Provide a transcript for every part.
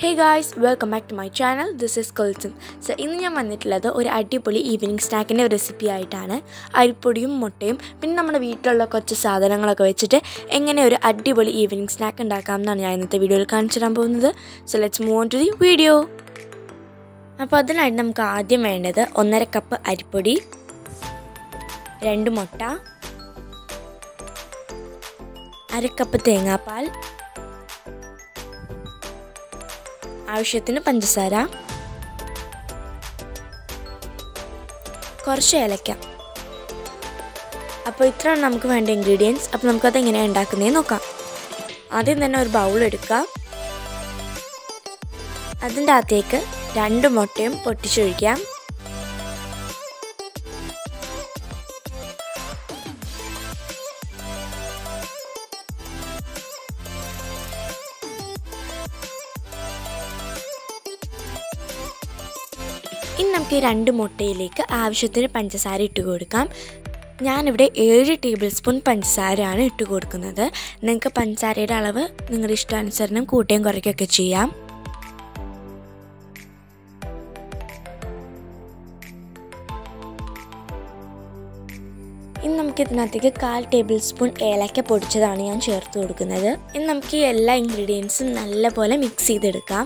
Hey guys, welcome back to my channel. This is Kulthum. So, ഇന്ന് ഞാൻ വന്നിട്ടുള്ളത് ഒരു അടിപൊളി ഈവനിംഗ് സ്നാക്കിന്റെ റെസിപ്പി ആയിട്ടാണ്. അരിപ്പൊടിയും മുട്ടയും പിന്നെ നമ്മുടെ വീട്ടിലുള്ള കുറച്ച് സാധനങ്ങളൊക്കെ വെച്ചിട്ട് എങ്ങനെ ഒരു അടിപൊളി ഈവനിംഗ് സ്നാക്ക് ഉണ്ടാക്കാമെന്നാണ് ഞാൻ ഇന്നത്തെ വീഡിയോയിൽ കാണിച്ചു തരാൻ പോകുന്നത്. So, let's move on to the video. അപ്പോൾ അതിനായിട്ട് നമുക്ക് ആദ്യം വേണ്ടത് 1.5 കപ്പ് അരിപ്പൊടി, 2 മുട്ട, 1/2 കപ്പ് തേങ്ങാപ്പാൽ, ആവശ്യത്തിന് പഞ്ചസാര, കുറച്ച് ഏലക്ക. അപ്പോൾ ഇത്രയാണ് നമുക്ക് വേണ്ട ഇൻഗ്രീഡിയൻസ്. അപ്പോൾ നമുക്കത് എങ്ങനെയാണ് ഉണ്ടാക്കുന്നതെന്ന് നോക്കാം. ആദ്യം തന്നെ ഒരു ബൗൾ എടുക്കുക. അതിൻ്റെ അകത്തേക്ക് 2 മുട്ടയും പൊട്ടിച്ചൊഴിക്കാം. ഇനി നമുക്ക് ഈ 2 മുട്ടയിലേക്ക് ആവശ്യത്തിന് പഞ്ചസാര ഇട്ട് കൊടുക്കാം. ഞാനിവിടെ 7 ടേബിൾ സ്പൂൺ പഞ്ചസാരയാണ് ഇട്ട് കൊടുക്കുന്നത്. നിങ്ങൾക്ക് പഞ്ചസാരയുടെ അളവ് നിങ്ങളുടെ ഇഷ്ടാനുസരണം കൂട്ടുകയും കുറയ്ക്കുകയൊക്കെ ചെയ്യാം. ഇനി നമുക്ക് ഇതിനകത്തേക്ക് 1/4 ടേബിൾ സ്പൂൺ ഏലക്ക പൊടിച്ചതാണ് ഞാൻ ചേർത്ത് കൊടുക്കുന്നത്. ഇനി നമുക്ക് ഈ എല്ലാ ഇൻഗ്രീഡിയൻസും നല്ലപോലെ മിക്സ് ചെയ്തെടുക്കാം.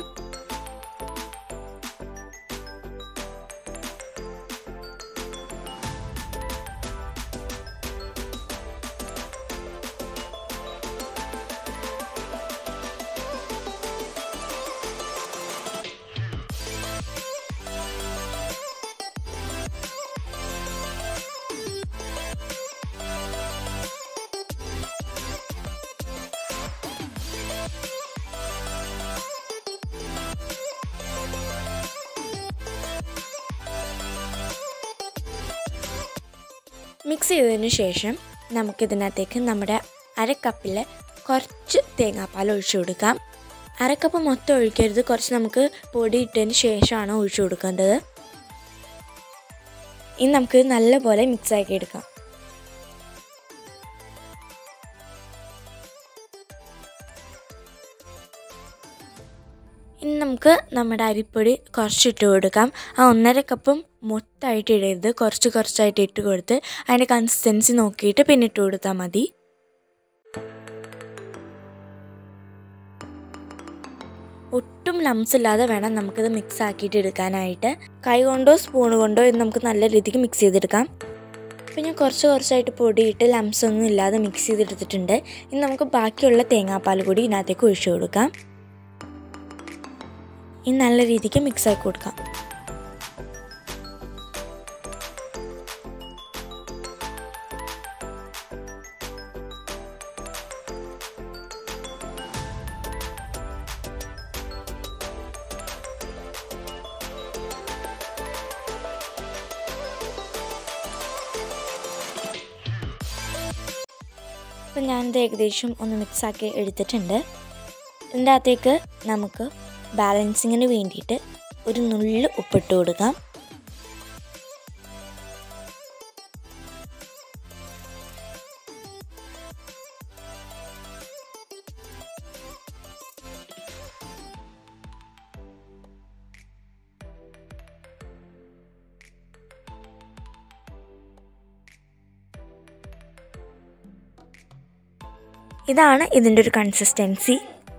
മിക്സ് ചെയ്തതിന് ശേഷം നമുക്കിതിനകത്തേക്ക് നമ്മുടെ 1/2 കപ്പിൽ കുറച്ച് തേങ്ങാപ്പാൽ ഒഴിച്ചു കൊടുക്കാം. 1/2 കപ്പ് മൊത്തം ഒഴിക്കരുത്, കുറച്ച് നമുക്ക് പൊടി ഇട്ടതിന് ശേഷമാണ് ഒഴിച്ചു കൊടുക്കേണ്ടത്. ഇനി നമുക്ക് നല്ലപോലെ മിക്സ് ആക്കി എടുക്കാം. ഇനി നമുക്ക് നമ്മുടെ അരിപ്പൊടി കുറച്ചിട്ട് കൊടുക്കാം. ആ 1.5 കപ്പും മൊത്തമായിട്ട് ഇടരുത്, കുറച്ചായിട്ട് ഇട്ട് കൊടുത്ത് അതിൻ്റെ കൺസിസ്റ്റൻസി നോക്കിയിട്ട് പിന്നെ ഇട്ട് കൊടുത്താൽ മതി. ഒട്ടും ലംസ് ഇല്ലാതെ വേണം നമുക്കിത് മിക്സ് ആക്കിയിട്ട് എടുക്കാനായിട്ട്. കൈ കൊണ്ടോ സ്പൂൺ കൊണ്ടോ ഇത് നമുക്ക് നല്ല രീതിക്ക് മിക്സ് ചെയ്തെടുക്കാം. അപ്പോൾ ഞാൻ കുറച്ചായിട്ട് പൊടിയിട്ട് ലംസ് ഒന്നും ഇല്ലാതെ മിക്സ് ചെയ്തെടുത്തിട്ടുണ്ട്. ഇനി നമുക്ക് ബാക്കിയുള്ള തേങ്ങാപ്പാൽ കൂടി ഇതിനകത്തേക്ക് ഒഴിച്ചു കൊടുക്കാം. ഇനി നല്ല രീതിക്ക് മിക്സ് ആക്കി കൊടുക്കാം. അപ്പം ഞാനിത് ഏകദേശം ഒന്ന് മിക്സാക്കി എടുത്തിട്ടുണ്ട്. ഇതിൻ്റെ അകത്തേക്ക് നമുക്ക് ബാലൻസിങ്ങിന് വേണ്ടിയിട്ട് ഒരു നുള്ള് ഉപ്പിട്ട് കൊടുക്കാം. ഇതാണ് ഇതിൻ്റെ ഒരു കൺസിസ്റ്റൻസി.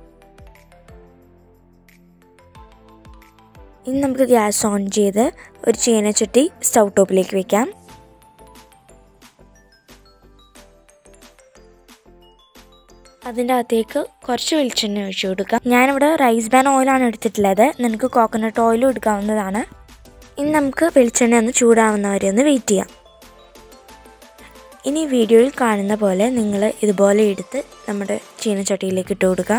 ഇനി നമുക്ക് ഗ്യാസ് ഓൺ ചെയ്ത് ഒരു ചീനച്ചട്ടി സ്റ്റൗ ടോപ്പിലേക്ക് വെക്കാം. അതിൻ്റെ അകത്തേക്ക് കുറച്ച് വെളിച്ചെണ്ണ ഒഴിച്ചു കൊടുക്കാം. ഞാനിവിടെ റൈസ് ബാൻ ഓയിലാണ് എടുത്തിട്ടുള്ളത്, നിങ്ങൾക്ക് കോക്കനട്ട് ഓയിലും എടുക്കാവുന്നതാണ്. ഇനി നമുക്ക് വെളിച്ചെണ്ണ ഒന്ന് ചൂടാവുന്നവരെ ഒന്ന് വെയിറ്റ് ചെയ്യാം. ഇനി വീഡിയോയിൽ കാണുന്ന പോലെ നിങ്ങൾ ഇതുപോലെ എടുത്ത് നമ്മുടെ ചീനച്ചട്ടിയിലേക്ക് ഇട്ട് കൊടുക്കുക.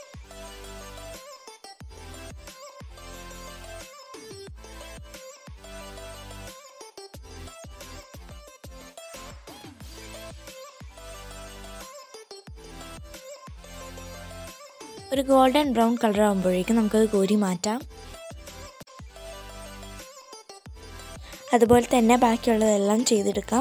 ഒരു ഗോൾഡൻ ബ്രൗൺ കളർ ആകുമ്പോഴേക്കും നമുക്കത് കോരി മാറ്റാം. അതുപോലെ തന്നെ ബാക്കിയുള്ളതെല്ലാം ചെയ്തെടുക്കാം.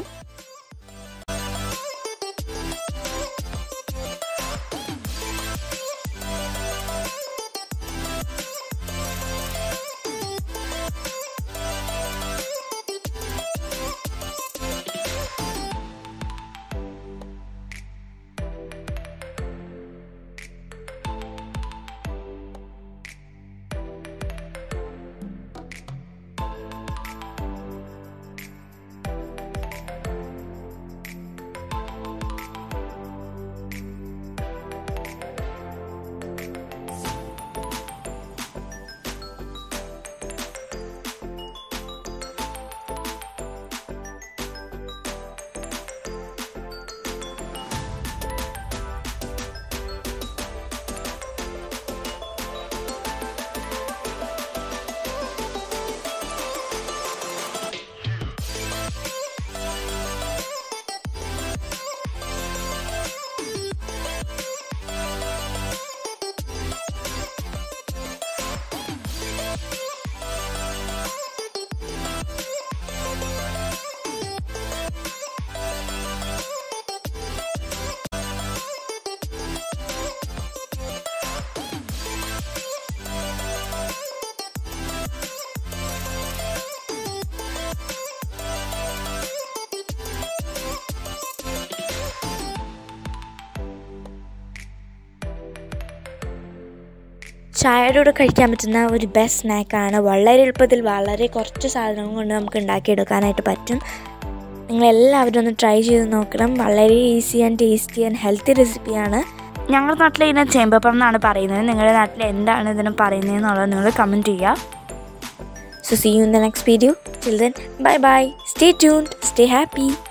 ചായയുടെ കൂടെ കഴിക്കാൻ പറ്റുന്ന ഒരു ബെസ്റ്റ് സ്നാക്കാണ്. വളരെ എളുപ്പത്തിൽ വളരെ കുറച്ച് സാധനങ്ങൾ കൊണ്ട് നമുക്ക് ഉണ്ടാക്കിയെടുക്കാനായിട്ട് പറ്റും. നിങ്ങളെല്ലാവരും ഒന്ന് ട്രൈ ചെയ്ത് നോക്കണം. വളരെ easy and tasty and healthy റെസിപ്പിയാണ്. ഞങ്ങളുടെ നാട്ടിൽ ഇതിനെ ചേമ്പപ്പം എന്നാണ് പറയുന്നത്. നിങ്ങളുടെ നാട്ടിൽ എന്താണ് ഇതിന് പറയുന്നതെന്നുള്ളത് നിങ്ങൾ കമൻറ്റ് ചെയ്യുക. So see you in the next video. Till then, bye bye. Stay tuned. Stay happy.